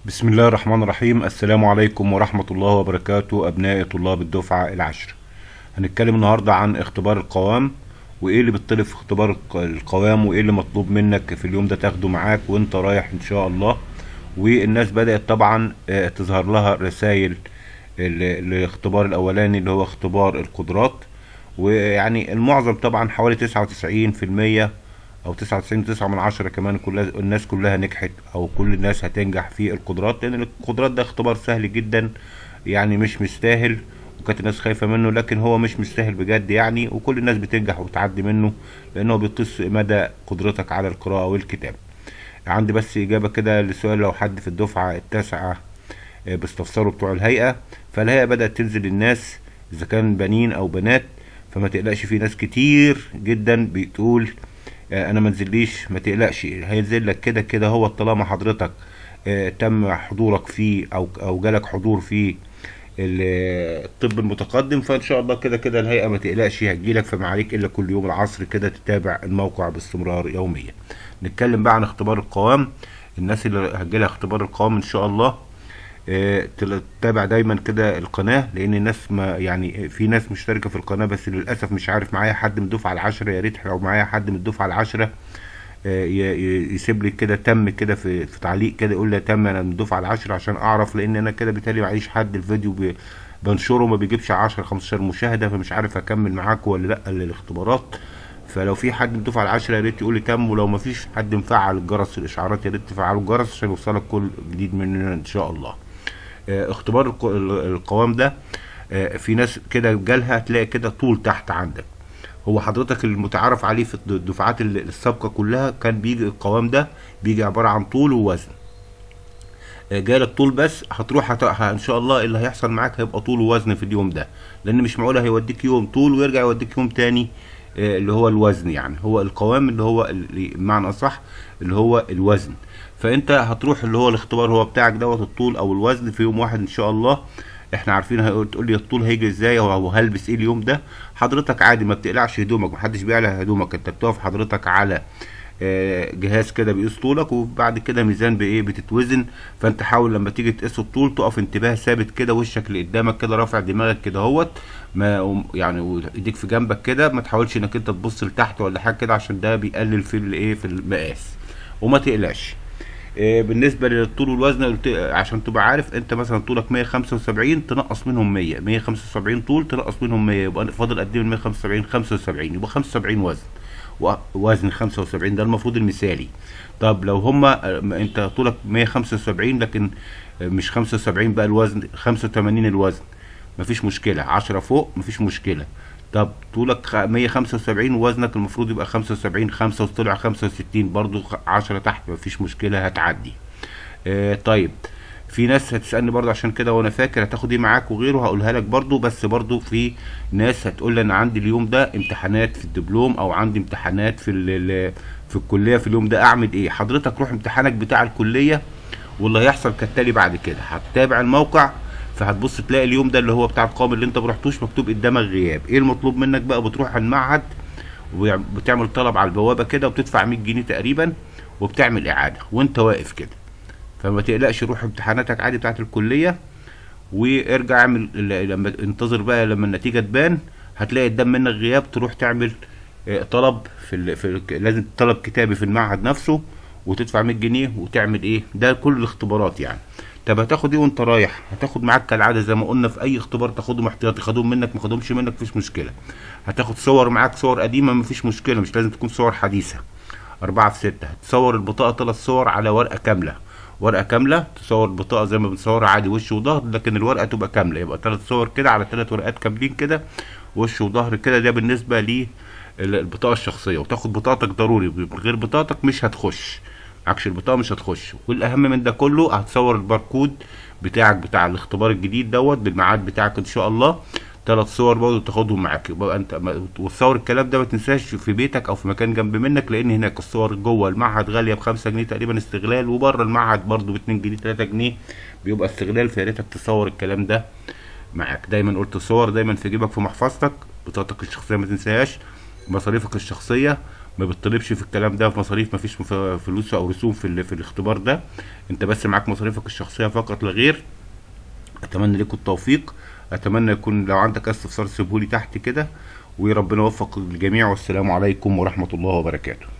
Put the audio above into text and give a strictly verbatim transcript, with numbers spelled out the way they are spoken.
بسم الله الرحمن الرحيم. السلام عليكم ورحمة الله وبركاته أبناء طلاب الدفعة العاشرة. هنتكلم النهاردة عن اختبار القوام وإيه اللي بيطلب في اختبار الق- القوام وإيه اللي مطلوب منك في اليوم ده تاخده معاك وإنت رايح إن شاء الله. والناس بدأت طبعا آه، تظهر لها رسائل ال- الاختبار الأولاني اللي هو اختبار القدرات. ويعني المعظم طبعا حوالي تسعة وتسعين في المية او تسعة وتسعين فاصلة تسعة من عشرة كمان، كلها الناس كلها نجحت او كل الناس هتنجح في القدرات، لان القدرات ده اختبار سهل جدا، يعني مش مستاهل. وكانت الناس خايفة منه لكن هو مش مستاهل بجد يعني، وكل الناس بتنجح وبتعدي منه لانه بيقيس مدى قدرتك على القراءة والكتابة. عندي بس اجابة كده لسؤال لو حد في الدفعة التاسعة آه، باستفساروا بتوع الهيئة. فالهيئة بدأت تنزل الناس اذا كان بنين او بنات، فما تقلقش، في ناس كتير جدا بتقول آه، انا ما نزليش. ما تقلقش، هينزل لك كده كده هو طالما حضرتك آه، تم حضورك فيه او او جالك حضور في ال- الطب المتقدم، فان شاء الله كده كده الهيئه ما تقلقش هتجيلك، فما عليك الا كل يوم العصر كده تتابع الموقع باستمرار يوميا. نتكلم بقى عن اختبار القوام. الناس اللي هتجيلها اختبار القوام ان شاء الله آه، تل- تتابع دايما كده القناة، لان الناس ما يعني في ناس مشتركة في القناة بس للأسف مش عارف معايا حد من الدفعة العاشرة. يا ريت لو معايا حد من الدفعة العاشرة آه، ي- ي- يسيب لي كده تم كده في, في تعليق كده، يقول لي تم انا من الدفعة العاشرة عشان اعرف، لان انا كده بالتالي معيش حد الفيديو ب- بنشره ما بيجيبش عشرة خمستاشر مشاهدة، فمش عارف اكمل معاكم ولا لا للاختبارات. فلو في حد من الدفعة العاشرة يا ريت يقول لي تم، ولو ما فيش حد مفعل الجرس الاشعارات يا ريت تفعلوا الجرس عشان يوصلك كل جديد مننا ان شاء الله. آه، اختبار الق- القوام ده آه، في ناس كده جالها تلاقي كده طول تحت عندك. هو حضرتك المتعارف عليه في الدفعات ال- السابقة كلها كان بيجي القوام ده بيجي عبارة عن طول ووزن. آه، جالك طول بس هتروح هت... ه- ان شاء الله اللي هيحصل معاك هيبقى طول ووزن في اليوم ده، لان مش معقول هيوديك يوم طول ويرجع يوديك يوم تاني آه، اللي هو الوزن. يعني هو القوام اللي هو اللي- بمعنى اصح اللي هو الوزن. فانت هتروح اللي هو الاختبار هو بتاعك دوت الطول او الوزن في يوم واحد ان شاء الله. احنا عارفين هيقول تقول لي الطول هيجي ازاي او هلبس ايه اليوم ده. حضرتك عادي ما بتقلعش هدومك، محدش بيقلع هدومك، انت بتقف حضرتك على آه، جهاز كده بيقيس طولك، وبعد كده ميزان بايه بتتوزن. فانت حاول لما تيجي تقيس الطول تقف انتباه ثابت كده، وشك لقدامك كده، رافع دماغك كده اهوت، ما يعني وايديك في جنبك كده، ما تحاولش انك انت تبص لتحت ولا حاجه كده عشان ده بيقلل في الايه في المقاس. وما تقلقش. آه، بالنسبه للطول والوزن قلت عشان تبقى عارف، انت مثلا طولك مية وخمسة وسبعين تنقص منهم مية، مية وخمسة وسبعين طول تنقص منهم مية، يبقى فاضل قد ايه من مية وخمسة وسبعين؟ خمسة وسبعين، يبقى خمسة وسبعين وزن. ووزن خمسة وسبعين ده المفروض المثالي. طب لو هما انت طولك مية وخمسة وسبعين لكن مش خمسة وسبعين بقى الوزن خمسة وتمانين الوزن، مفيش مشكلة، عشرة فوق مفيش مشكلة. طب طولك خ- مية وخمسة وسبعين ووزنك المفروض يبقى خمسة وسبعين، خمسة وطلع خمسة وستين برضو خ- عشرة تحت مفيش مشكلة هتعدي. آه طيب، في ناس هتسألني برضه عشان كده وانا فاكر هتاخد ايه معاك وغيره هقولها لك برضه، بس برضه في ناس هتقول لي انا عندي اليوم ده امتحانات في الدبلوم او عندي امتحانات في ال ال- في الكليه في اليوم ده، اعمل ايه؟ حضرتك روح امتحانك بتاع الكليه، واللي هيحصل كالتالي بعد كده هتتابع الموقع، فهتبص تلاقي اليوم ده اللي هو بتاع القوم اللي انت مرحتوش مكتوب قدامك غياب. ايه المطلوب منك بقى؟ بتروح المعهد وبتعمل طلب على البوابه كده وبتدفع مية جنيه تقريبا، وبتعمل اعاده وانت واقف كده. فما تقلقش، روح امتحاناتك عادي بتاعت الكلية وارجع اعمل ال- لما انتظر بقى لما النتيجة تبان، هتلاقي قدام منك غياب، تروح تعمل آه، طلب في, ال... في ال... لازم طلب كتابي في المعهد نفسه وتدفع مية جنيه وتعمل ايه ده كل الاختبارات يعني. طب هتاخد ايه وانت رايح؟ هتاخد معاك كالعاده زي ما قلنا في اي اختبار تاخدهم احتياطي، خدهم منك ما خدهمش منك مفيش مشكله. هتاخد صور معاك، صور قديمه مفيش مشكله، مش لازم تكون صور حديثه. أربعة في ستة. هتصور البطاقة ثلاث صور على ورقة كاملة، ورقة كاملة تصور البطاقة زي ما بنصورها عادي وش وظهر، لكن الورقة تبقى كاملة، يبقى ثلاث صور كده على ثلاث ورقات كاملين كده وش وظهر كده. ده بالنسبة للبطاقة الشخصية. وتاخد بطاقتك ضروري، من غير بطاقتك مش هتخش، معكش البطاقة مش هتخش. والأهم من ده كله هتصور الباركود بتاعك بتاع الاختبار الجديد دوت بالميعاد بتاعك إن شاء الله، ثلاث صور برضه تاخدهم معاك. يبقى انت ما- وتصور الكلام ده ما تنساش في بيتك او في مكان جنب منك، لان هناك الصور جوه المعهد غاليه بخمسة جنيه تقريبا استغلال، وبره المعهد برضه باتنين جنيه تلاتة جنيه بيبقى استغلال. فيا ريتك تصور الكلام ده معاك. دايما قلت الصور دايما في جيبك في محفظتك، بطاقتك الشخصيه ما تنساهاش، مصاريفك الشخصيه، ما بتطلبش في الكلام ده في مصاريف، مفيش مف- فلوس او رسوم في ال- في الاختبار ده. انت بس معاك مصاريفك الشخصيه فقط لا غير. اتمنى لكم التوفيق. اتمنى يكون لو عندك استفسار سيبهولي تحت كده، وربنا يوفق الجميع، والسلام عليكم ورحمه الله وبركاته.